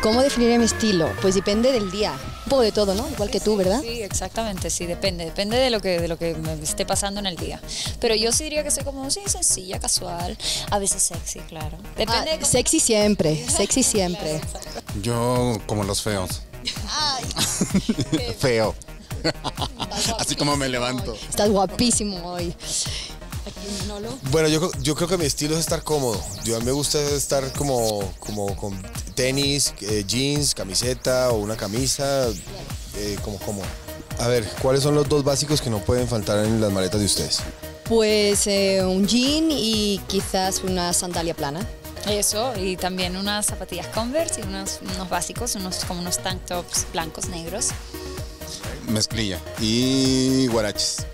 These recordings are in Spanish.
¿Cómo definiría mi estilo? Pues depende del día. Un poco de todo, ¿no? Igual que tú, ¿verdad? Sí, exactamente, sí, depende de lo que me esté pasando en el día. Pero yo sí diría que soy como, sí, sencilla, casual, a veces sexy, claro. Depende de cómo... Sexy siempre, sexy siempre. Yo como los feos. Ay, Feo. Así como me levanto. estás guapísimo hoy. Bueno, yo creo que mi estilo es estar cómodo. Yo a mí me gusta estar como con tenis, jeans, camiseta o una camisa, como cómodo. A ver, ¿cuáles son los dos básicos que no pueden faltar en las maletas de ustedes? Pues un jean y quizás una sandalia plana. Eso, y también unas zapatillas Converse y unos básicos, como unos tank tops blancos, negros. Mezclilla y guaraches.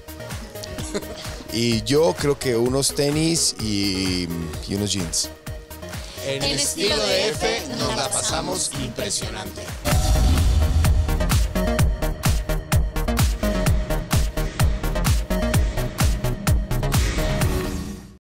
Y yo creo que unos tenis y unos jeans. En el estilo de F nos la pasamos impresionante.